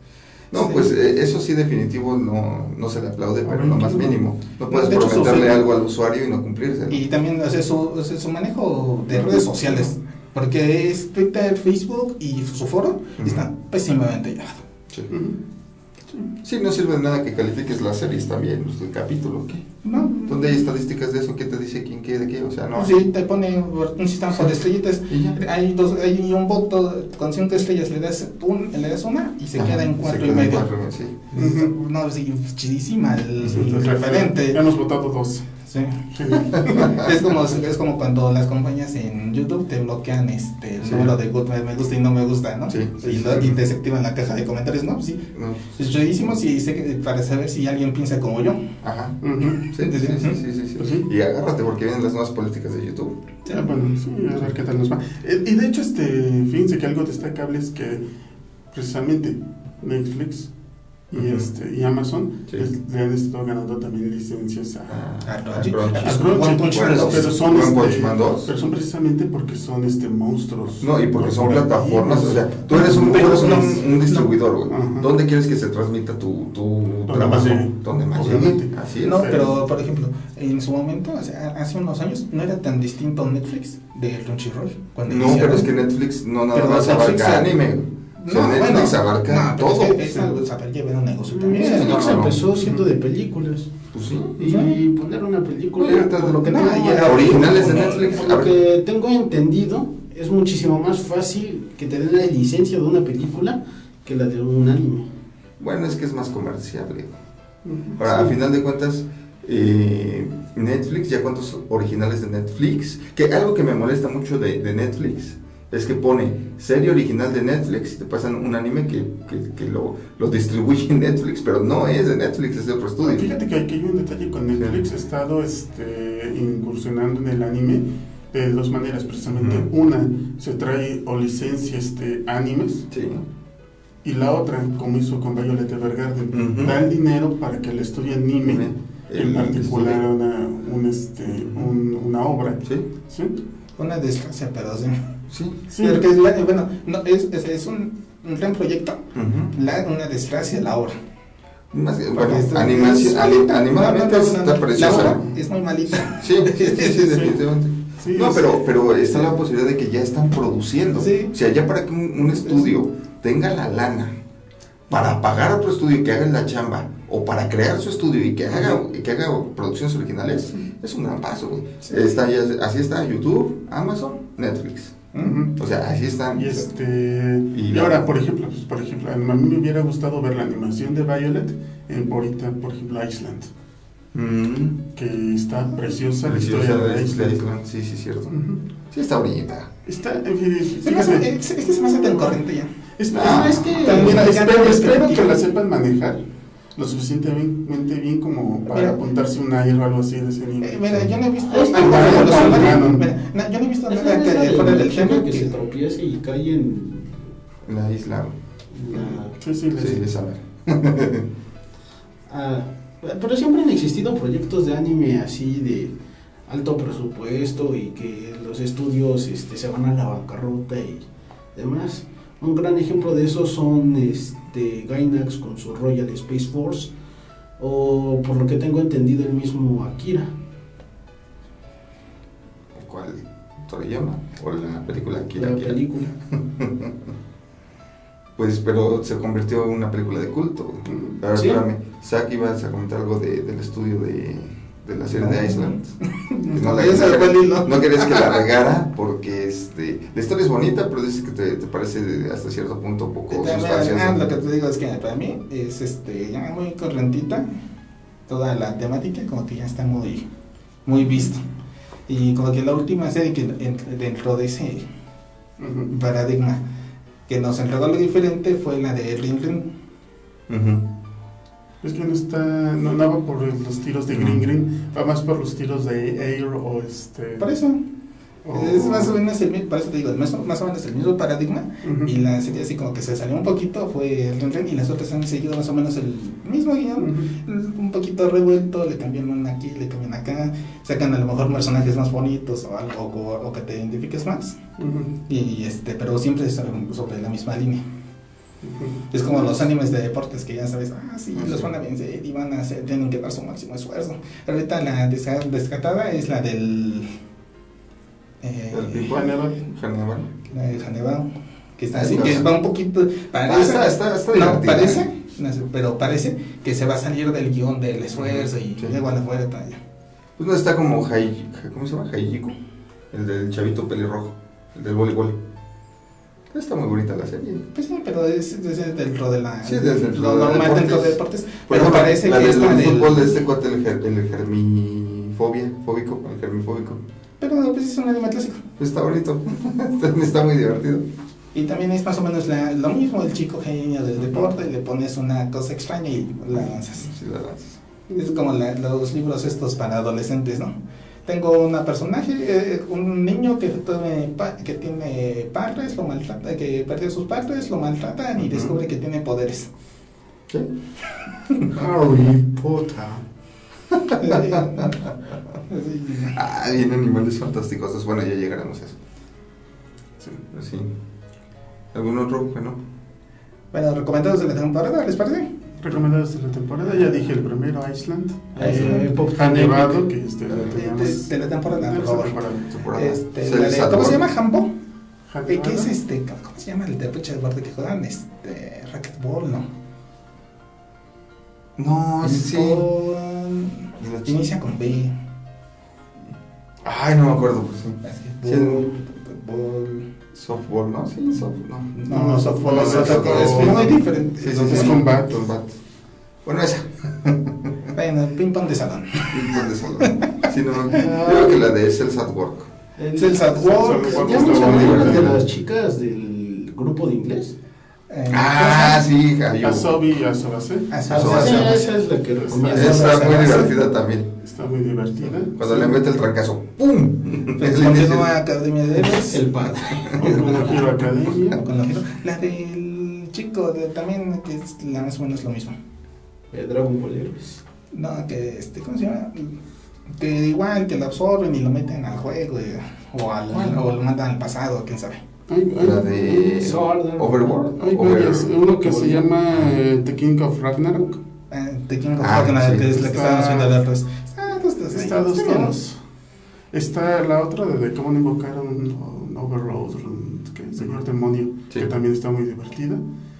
No, Sí. pues eh, eso sí definitivo no, no se le aplaude, pero lo más mínimo. No puedes De hecho, prometerle su- algo al usuario y no cumplirse. Y también, o sea, su, o sea, su manejo de redes sociales, porque es Twitter, Facebook y su foro Ujú. están pésimamente llevados. Sí. Ujú. Sí. Sí, no sirve de nada que califiques las series también, pues, el capítulo, ¿qué? ¿No? ¿Dónde hay estadísticas de eso? ¿Quién te dice quién qué de qué? O sea, no. Sí, te pone un sistema por Sí. estrellitas. Y ya. Hay, dos, hay un voto con cinco estrellas, le das, un, le das una y se Ajá, queda en se cuatro queda y en medio. cuatro, sí. Ujú. No, sí, chidísima el, Sí, el referente. Ya hemos votado dos. Sí. Genial. Es como, es como cuando las compañías en YouTube te bloquean este, el Sí. número de good- me gusta y no me gusta, ¿no? Sí, sí, y, sí, lo- sí. y te desactivan la caja de comentarios, ¿no? Sí. No, Es chidísimo sí, sé que- para saber si alguien piensa como yo. ajá. Ujú. Sí, sí, sí, sí, sí, sí, Pues sí. sí. Y agárrate porque vienen las nuevas políticas de YouTube. Ah, bueno, sí, a ver qué tal nos va. Eh, Y de hecho, este, fíjense que algo destacable es que precisamente Netflix y, Ujú. este, y Amazon Sí. es- le han estado ganando también licencias a, A Ah, Crunchy. Crunchy. a Es Crunchy. One Punch Man Bueno, dos. pero son, One este, Punch Man dos. pero son precisamente porque son este monstruos. No, y porque son corporativos. plataformas, o sea, tú eres un, tú eres un, un distribuidor, güey. Ajá. ¿Dónde quieres que se transmita tu, tu Donde trabajo? más llegue. Donde más Obviamente. llegue. Así es. No, Sí. pero por ejemplo, en su momento, o sea, hace unos años, no era tan distinto Netflix de Crunchyroll. Cuando No, iniciaron. pero es que Netflix no nada Pero más Netflix abarca se- anime. O sea, No, Netflix bueno, abarca no, pero todo. Es, que es algo, o sea, lleva un negocio también. Sí, Netflix no, no. empezó siendo de películas. Pues sí. Y poner una película, Oye, ahorita por lo que no, tengo, ya era originales de como- Netflix. por lo que tengo entendido, es muchísimo más fácil que te den la licencia de una película que la de un anime. Bueno, es que es más comerciable. Ujú. Ahora, Sí. a final de cuentas, eh, Netflix, ya cuántos originales de Netflix, que algo que me molesta mucho de, de Netflix es que pone serie original de Netflix y te pasan un anime que, que, que lo, lo distribuye en Netflix, pero no es de Netflix, es de otro estudio. Fíjate que aquí hay un detalle con Netflix. Sí. He estado este, incursionando en el anime de dos maneras, precisamente. Ujú. Una, se trae o licencia este, animes, Sí. y la otra, como hizo con Violet Evergarden, Ujú. da el dinero para que el estudio anime, El en particular, estudio. una, un, este, un- una obra. Sí, ¿Sí? Una desgracia, pero sí. sí. Sí. Porque es la- bueno, no, es, es, es un, un gran proyecto, Ujú. la, una desgracia la obra. Más que- Porque bueno, esto- animación, es- ani- no, animadamente no, no, no, está no, preciosa. La obra es muy malita. Sí, sí, sí, sí, definitivamente. Sí, No, es- pero, pero está la posibilidad de que ya están produciendo. Sí. O sea, ya para que un, un estudio tenga la lana para pagar a otro estudio que haga la chamba o para crear su estudio y que haga, y que haga producciones originales, es un gran paso, güey. Sí. Está ya- así está YouTube, Amazon, Netflix. Ujú. O sea, así están. Y este Y y, la- ahora, por ejemplo, pues, por ejemplo, a mí me hubiera gustado ver la animación de Violet en ahorita, por ejemplo, Island, Mm, que está preciosa la preciosa historia de de Island. Island. Sí, sí, cierto. Ujú. Sí, está bonita. Está, en fin, Se me hace- fíjate, es, es que se me hace tan corriente ya. es, Ah, es que también hay espero, ganas de espero que perspectiva. la sepan manejar lo suficientemente bien como para Mira. apuntarse un aire o algo así de ese nivel. Eh, mira, yo no he visto Ah, es algo canon, revolucionario. canon. Mira, no, yo no he visto Es nada la que de fuera la del chica género que se que- tropieza y cae en La isla. la... Sí, sí, les- Sí, esa. Ah, pero siempre han existido proyectos de anime así de alto presupuesto y que los estudios este, se van a la bancarrota y demás. Un gran ejemplo de eso son este, Gainax con su Royal Space Force o por lo que tengo entendido el mismo Akira. ¿Cuál? ¿Toriyama? ¿O la película Kira La Kira? película. Pues, pero se convirtió en una película de culto. A ver, Sí. espérame. Zack, ibas a comentar algo de, del estudio de, de la serie de Island. Que no, la, Ese no, fue el hilo. no querías que la regara porque este, la historia es bonita, pero dices que te, te parece de- hasta cierto punto un poco También, sustanciosa. ah, lo que te digo es que para mí es este ya muy corrientita toda la temática, como que ya está muy muy visto. Y como que la última serie que en- dentro de ese Ujú. paradigma que nos entregó algo diferente fue la de Ring Ring. Ujú. Es que no está, no, no va por los tiros de Green Green, va más por los tiros de Air o este. Por eso o- es más o menos el mismo, por eso te digo, más, o- más o menos el mismo paradigma. Ujú. Y la serie así como que se salió un poquito fue Ring Ring y las otras han seguido más o menos el mismo guión. Ujú. Un poquito revuelto, le cambian una aquí, le cambian acá, sacan a lo mejor personajes más bonitos o algo o, o que te identifiques más Ujú. y este, pero siempre es sobre, sobre la misma línea. Es como los animes de deportes que ya sabes, ah, sí, los van a vencer y van a hacer, tienen que dar su máximo esfuerzo. Ahorita la desca- descartada es la del. Eh, ¿El tipo? Hannibal. Hannibal. La de Hannibal, que está Ah, así, no. que va un poquito. Parece, Ah, está- está- está no, divertida, parece, ¿eh? no sé, pero parece que se va a salir del guión del esfuerzo y Sí. luego a la fuera talla. Pues no está como Hai, ¿cómo se llama? Haijiku, el del chavito pelirrojo, el del voleibol. Está muy bonita la serie. Pues sí, pero es, es dentro de la. Sí, desde dentro lo de normal deportes. dentro de deportes. Por Pero ejemplo, parece la que del esta del. fútbol de este cuate, el, ger- el germifobia, fóbico, el germifóbico. Pero no, pues es un anime clásico. Pues está bonito, también está muy divertido. Y también es más o menos la, lo mismo, el chico genio del deporte, y le pones una cosa extraña y la lanzas. Sí, la lanzas. Es como la- los libros estos para adolescentes, ¿no? Tengo una personaje, eh, un niño que, tiene pa- que tiene padres, lo maltrata, que perdió sus padres, lo maltratan y Ujú. descubre que tiene poderes. ¿Sí? Harry Potter. Eh, así. Ah, bien, animales fantásticos. Entonces, bueno, ya llegaremos a eso. Sí. Pero sí. ¿Algún otro? Bueno. Bueno, recomendados de la temporada, ¿les parece? Recomendados de la temporada, ya dije el primero, Iceland. Eh, Eh, Pop Ha nevado, Epic. que este, lo De, teníamos. de- de la temporada, de por esa favor. temporada. Temporada. Este, Es la el de- Sad ¿Cómo se World. llama? ¿Hambo? Ha Eh, ¿Qué es nevado. este? ¿Cómo se llama el de pecho de borde que juegan? Este, racquetball, ¿no? No, sí, sí. Con- De la Inicia con B. Ay, no me acuerdo, pues sí. Basketball, fútbol. Softball, ¿no? Sí, soft, no. No, no, softball es no, otra cosa, es softball. muy diferente. Sí, sí, Es sí. combat. Combat. Bueno, esa. Bueno, ping pong de salón. Ping-pong de salón. Sí, no, yo creo que la de es el Sad Work. Es el Sad Walk. Sad Walk. ¿Ya Está hemos muy hablado de divertido. las chicas del grupo de inglés? Eh, Ah, sí, Hayu. Asobi y Asobase. Ah, sí, Eso sí, va a sí. ser. Esa, esa es la que recomiendo. Está muy divertida también. Está muy divertida. Cuando Sí. le mete el trancazo, ¡pum! Pues Le continúa dice- Academia de Héroes. El padre. Con la Hero Academia. Con los giros. La del chico de, también, que es la más o menos lo mismo. Eh, Dragon Ball Heroes. No, que este, ¿cómo se llama? Que igual que lo absorben y lo meten al juego y- o, al, o lo mandan al pasado, quién sabe. Hay, hay- La de Sword Art. Overworld. hay Over- varias. Uno que se llama eh, The King of Ragnarok. Eh, The King of Ah, Ragnarok, sí. que es la que Está- estábamos viendo de otros. Ah, dos, dos, Está dos, está bien. dos. Está la otra de, de cómo invocar un, un Overlord, un- que es señor demonio, Sí. que también está muy divertida.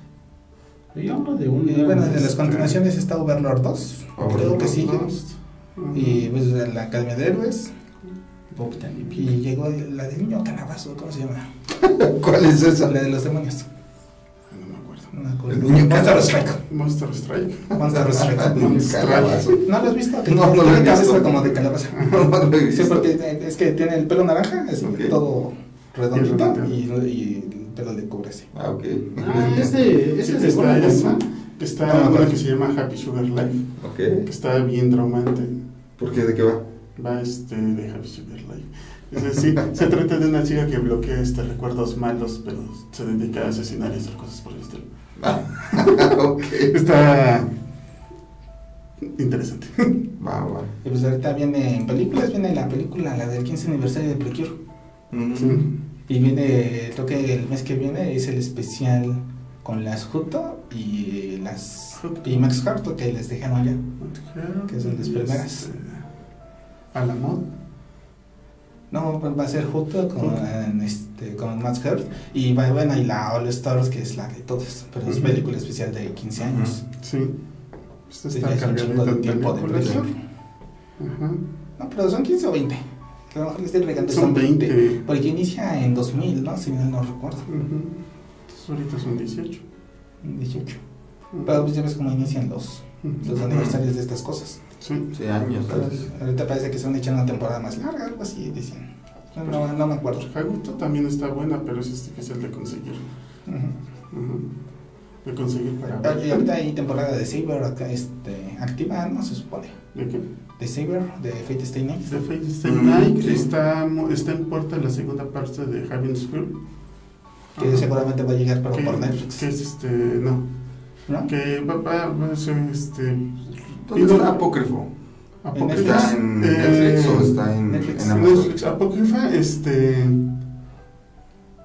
Y habla de Y un. bueno, de las continuaciones está Overlord dos, creo que sí. Lost. Y pues la Academia de Héroes. Pop también. Y llegó la del niño calabazo, ¿cómo se llama? ¿Cuál es esa? La de los demonios. No me acuerdo. No me acuerdo. El niño Monster calabazo. Strike. Monster Strike. Monster Strike. Calabazo. ¿No lo has visto? Que No, no lo tiene he cabeza visto. como de calabaza. No, no lo he Sí, visto. porque es que tiene el pelo naranja, así Ok. todo redondito Y y, y el pelo le cubre así. Ah, ok. Ah, es de. Sí, Ese es de está Conan, esa. ¿no? Está No me una acuerdo. que se llama Happy Sugar Life, Ok. que está bien traumante. ¿Por qué? ¿De qué va? Va este de Happy Sugar Life. Es decir, se trata de una chica que bloquea este recuerdos malos, pero se dedica a asesinar y hacer cosas por el estilo. Ah, ok. Está interesante. Va, va. Y pues ahorita viene en películas, viene la película, la del quince aniversario de Precure. Mm. Sí. Y viene, creo que el mes que viene es el especial con las Juto y las y Max Harto que les dejaron allá. Que es el de las primeras. Este, a la mod. No, va a ser Juto con, Juto. este, con Max Hurt y va, bueno, y la All Stars que es la de todos, pero es Ujú. película especial de quince años. Sí. Esto Sí, está ya es un chingo cargadito de en tiempo de películas. Precure. Ajá. No, pero son quince o veinte. A lo mejor le estoy regando, Son veinte. Porque inicia en dos mil, ¿no? Si bien no recuerdo. Ujú. Entonces ahorita son dieciocho. dieciocho. Ujú. Pero pues ya ves cómo inician los, los Ujú. aniversarios de estas cosas. Sí. Sí, años. Pero ¿sabes? ahorita parece que se van a echar una temporada más larga, algo así, decían. No, no, no me acuerdo. Haguto también está buena, pero es difícil de conseguir. Ujú. Ujú. De conseguir para Ah, Y ver. ahorita hay temporada de Saber acá, este, activa, ¿no? Se supone. ¿De qué? De Saber, de Fate Stay Night. The Fate Stay Mm, Night. sí. Está, mo- está en puerta la segunda parte de Heaven's Feel. Que Ajá. seguramente va a llegar, pero que, por Netflix. que es este. No. ¿No? Que va, va, va a ser este. ¿Dónde está Apócrifo? Apócrifa. ¿Está en eh, Netflix o está en, Netflix. en Amazon? Netflix, Apócrifa, este.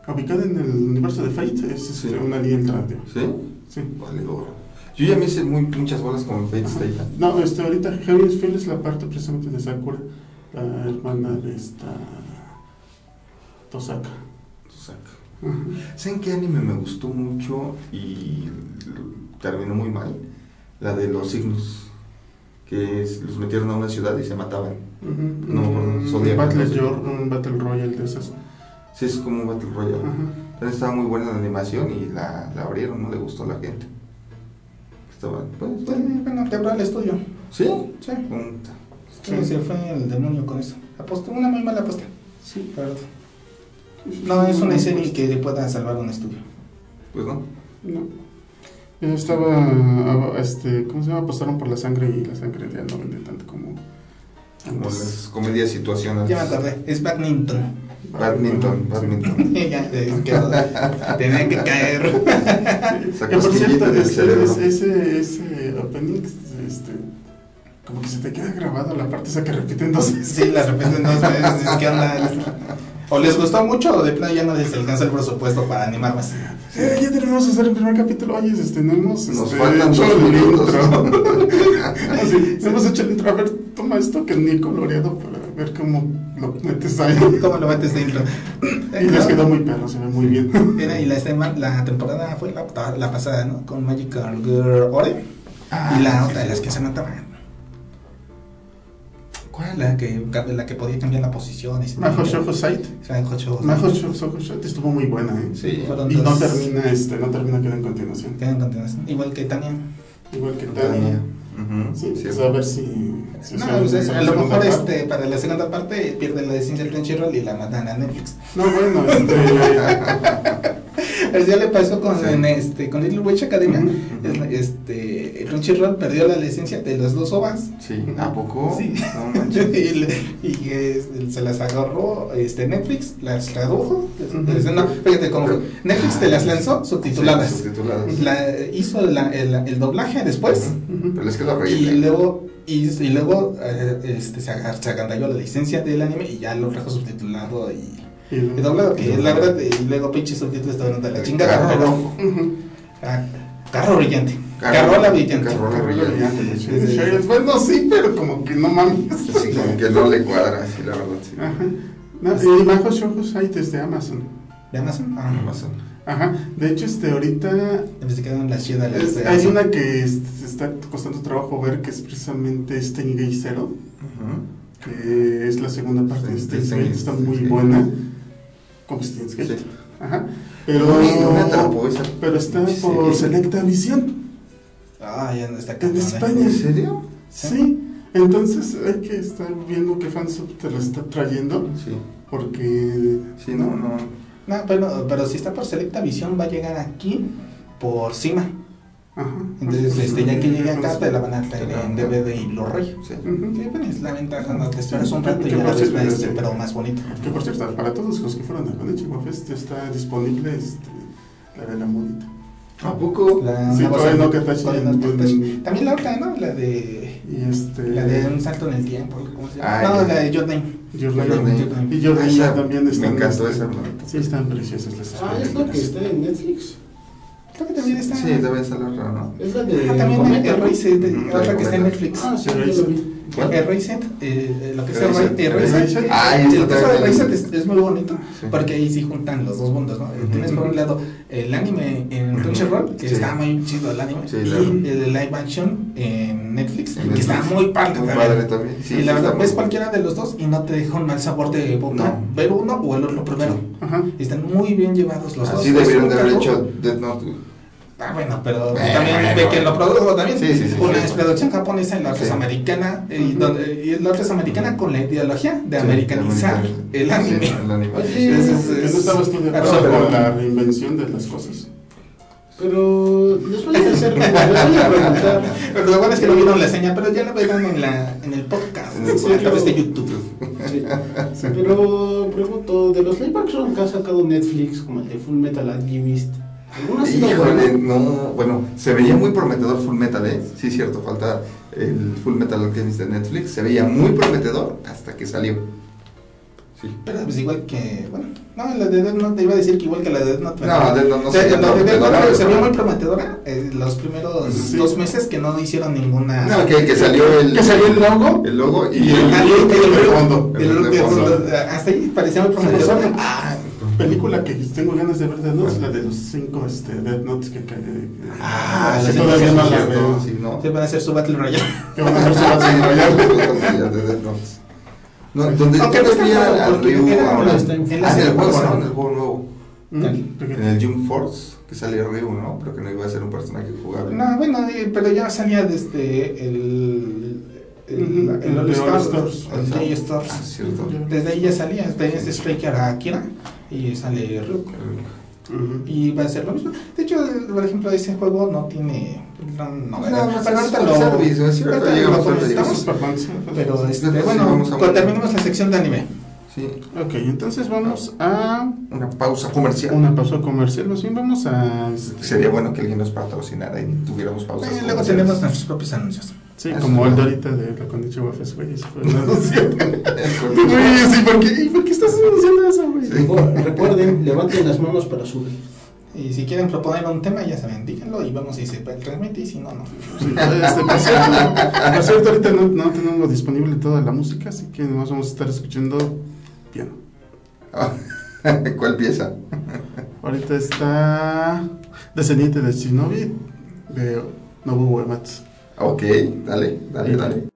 ubicada en el universo de Fate, es este, Sí. una línea alternativa. ¿Sí? Sí. Vale, oro. Yo ya me hice muy, muchas bolas con Fate Stay Night. No, este, ahorita Heaven's Feel es la parte precisamente de Sakura, la hermana de esta Tosaka. Ajá. ¿Saben qué anime me gustó mucho y terminó muy mal? La de los signos, que es- los metieron a una ciudad y se mataban. Ujú. No, un Zodiac, Battle, no sé. Yor- un Battle Royale de esas. Sí, es como un Battle Royale. Ajá. Entonces estaba muy buena la animación y la, la abrieron, no le gustó a la gente. Estaba, pues, Pues, bueno. bueno, quebró el estudio. ¿Sí? Sí. Punta. Sí, se fue el demonio con eso. Apostó una muy mala apuesta. Sí. La verdad. No es una serie que pueda salvar un estudio. Pues no. No. Yo estaba, este, ¿cómo se llama? Apostaron por la sangre y la sangre ya no vende tanto como Como antes. las comedias situacionales. Ya me acordé, es badminton. Badminton, badminton. ya, es que tenía que caer. Sacó Que por cierto, cosquillita del ese, cerebro. ese, ese, ese opening, este, como que se te queda grabado la parte esa que repiten dos veces. Sí, la repiten dos veces. Dices, ¿qué onda? O les gustó mucho o de plano ya no les alcanza el presupuesto para animar más. Eh, ya tenemos que hacer el primer capítulo. Oye, este, no hemos Nos este, faltan hecho dos el minutos. intro. Así, no hemos hecho el intro. A ver, toma esto que ni coloreado para ver cómo lo metes ahí. ¿Cómo lo metes dentro? Y les quedó muy perro, se ve muy bien. Mira, y la, sema- la temporada fue la, la pasada, ¿no? Con Magical Girl Ore. Ah, y la sí, otra de sí. las que se mataban. ¿Cuál? La que, la que podía cambiar la posición. Y se- Majo Shoujo Site. Majo Shoujo Site. Majo Shoujo Site estuvo muy buena, ¿eh? Sí. Fueron Y no dos- termina, este, no termina, queda en continuación. Queda en continuación. Igual que Tania. Igual que Tania. Tania. Ujú, Sí, sí. pues a ver si. si No, hacemos pues, esa a lo segunda mejor parte. este, para la segunda parte pierden la licencia del Crunchyroll y la matan a Netflix. No, bueno, este. Pero ya le pasó con, Sí. en, este, con Little Witch Academia. Ujú. Es- este, Crunchyroll perdió la licencia de los dos O V As. Sí, ¿a poco? Sí. No manches. y le- y, es- se las agarró este, Netflix, las tradujo. Ujú. les- no, fíjate cómo fue. Netflix te las lanzó subtituladas. Sí, subtituladas. La, hizo la- el, el doblaje después. Ujú. Pero les quedó Y horrible. luego, y, y luego eh, este, se, agar- se agandalló la licencia del anime y ya lo trajo subtitulado y, Y y doblado. Que la verdad, y luego pinches subtítulos estaban de la chingada. Carro Pero, rojo. Ujú. ah, carro brillante. Carro- Carrola brillante. Carrola brillante. Sí, sí, sí. Bueno, sí, pero como que no mames. Sí, como que no le cuadra, sí, la verdad, sí. Ajá. No, y Majo Shoujo Site es de Amazon. ¿De Amazon? Ah, Amazon. Ajá. De hecho, este, ahorita se quedaron las chidas. las es- de hay Amazon. una que este, se está costando trabajo ver, que es precisamente Steins Gate Zero, Ujú. que es la segunda parte de Sí, Steins sí, Gate, sí, está sí, muy sí. buena. Como Steins Gate. Sí. Ajá. Pero, No me- no me atrapó esa. pero está Sí. por Selecta Visión Ah, ya no está en cabrón, ¿eh? España. ¿En serio? Sí. Entonces hay que estar viendo qué fansub te la está trayendo, Sí. porque Sí, no, no. No, pero, pero si está por Selecta Visión, va a llegar aquí por Cima. ajá. Entonces, este, ya que llegue acá, Entonces, te la van a traer en D V D y Blu-ray. Sí. ujú. Sí, bueno, es la ventaja, ¿no? Te esperas un rato y Que ya la por ves, cierto, este, sí. pero más bonito. Que por cierto, para todos los que fueron a Konichiwa Fest está disponible este, la de la monita. ¿A poco? La, Sí, una Koe voz- no Katachi Koe no en- Katachi. en- También la otra, ¿no? La de. Y este. La de un salto en el tiempo. ¿Cómo se llama? Ah, no, ya. la de Your Name. Your Your Name. Name. Y Your Name Esa también está. me encantó esa, ¿no? Sí, están preciosas las Ah, es la que está en Netflix. Creo que también está. Sí, debe ser la otra, ¿no? Es la de. Ah, también Cometa, el ¿no? Erased, Ujú, otra que está en Cometa. Netflix. Ah, sí, yo lo vi. ¿Cuál? Erased, eh, lo que es Erased. Erased. Erased. Ah, El esa caso de también. Erased es, es muy bonito Sí. porque ahí sí juntan los dos mundos, ¿no? Ujú. Tienes por un lado el anime en Ujú. Crunchyroll, que Sí. está muy chido el anime, Sí, y claro. el live action en Netflix, En que está Netflix. muy padre Muy también. padre también. Sí, y sí, la verdad, está ves muy- cualquiera de los dos y no te deja un mal sabor de boca No. ver uno o el otro primero. Ajá. Y están muy bien llevados los dos. Así debieron de Es haber un hecho carro- Death Note. Ah, bueno, pero Bueno, también bueno, de que bueno. lo produjo también. Sí, sí, sí, Una sí. es producción japonesa y la otra Sí. es americana. Y, Ujú. donde- y la otra es americana con la ideología de Sí, americanizar americano. el anime. Sí, el anime. Oye, Entonces, Que es- no estabas tú de pero- acuerdo con la reinvención de las cosas. Pero les voy a hacer. Les voy a preguntar. Pero lo bueno es que no vieron la señal, pero ya la verán en, la, en el podcast, En el a través de podcast. YouTube. Sí. Pero pregunto, de los live action que ha sacado Netflix, como el de Full Metal Alchemist, ¿alguno ha sido Híjole, bueno? no, bueno, se veía muy prometedor Full Metal, ¿eh? Sí, cierto, falta el Full Metal Alchemist de Netflix, se veía muy prometedor hasta que salió. Sí. Pero pues igual que, bueno, no, la de Death Note, iba a decir que igual que la de Death Note. No, Death Note no O sea, sería la de Death Note prometedora, se vio pero- muy prometedora eh, los primeros Sí. dos meses que no hicieron ninguna... No, que, que salió el... Que salió el logo. El logo y... Y el- Ah, el el- look el- de fondo. el El look de fondo. fondo, hasta ahí parecía muy prometedor. Sí, Ah, Película que tengo ganas de ver de Notes, la de los cinco este, Death Notes que cae. Ah, que sí, todavía sí, no sí, la cierto, veo. sí, ¿no? se van a hacer su Battle Royale. Que van a ver su Battle Royale. De Death Note. No, donde Aunque no está todavía claro, al porque Ryu era- ahora. está en- en la Ah, en el serie juego, pasada. ¿no? En el juego nuevo. ¿Mm? En el Jump Force, que sale Ryu, ¿no? Pero que no iba a ser un personaje jugable. No, bueno, eh, pero ya salía desde el... El, Ujú, el, el All de All Stars, Stars. el Day Stars. Ah, cierto. Desde ahí ya salía, tenía este Striker a Akira y sale Ryuk. Ujú. Y va a ser lo mismo. De hecho, el- por ejemplo, ese juego no tiene. No, no, Pues nada más pero es ahorita fan lo. service, es cierto, ahorita llegamos lo a comentamos, Super Fans. pero este, Sí, bueno, vamos a cuando ver. terminemos la sección de anime. Sí, Ok, entonces vamos a una pausa comercial. una pausa comercial. Más bien vamos a. este, Sería bueno que alguien nos patrocinara y tuviéramos pausas. Eh, luego comerciales. tenemos nuestros propios anuncios. Sí, Eso como es el de bueno. ahorita de la Konnichiwa Fest, güey. Eso fue un anuncio. Eso. Güey, sí, ¿por qué, ¿y por qué estás anunciando eso, güey? Sí. Recuerden, levanten las manos para subir. Y si quieren proponer un tema, ya saben, díganlo y vamos si se transmite y si no, no. Sí, este, por cierto, por cierto, ahorita no, no tenemos disponible toda la música, así que nos vamos a estar escuchando piano. ¿Cuál pieza? Ahorita está Descendiente de Shinobi de Nobuo Uematsu. Ok, dale, dale, dale.